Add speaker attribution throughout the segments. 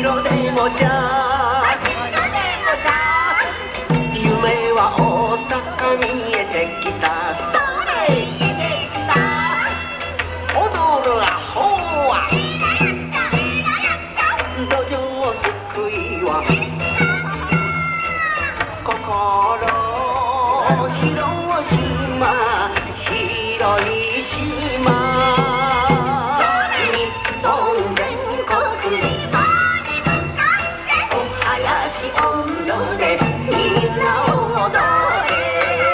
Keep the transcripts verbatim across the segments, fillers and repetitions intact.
Speaker 1: 白でもじゃ夢は大阪見えてきたそれ踊るアホは土壌すくいは心広島広い島日本全国にお囃子音頭でみんな踊れ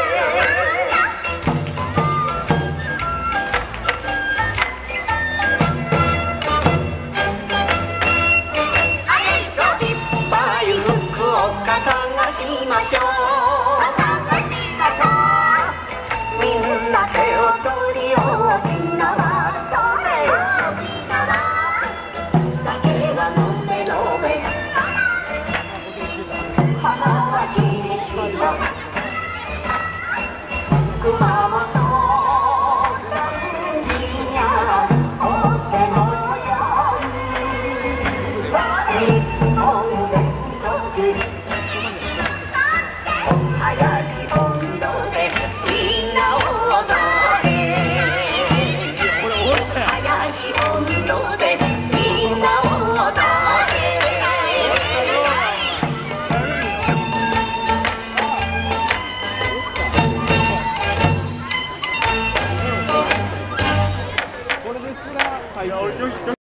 Speaker 1: いっぱい福岡探しましょうみんな手を取り大きな輪それ酒は飲め飲め花は霧島熊本南神やお手のよ日本全国お囃子音頭でみんな踊れ囃子音頭でみんな踊れ
Speaker 2: これですら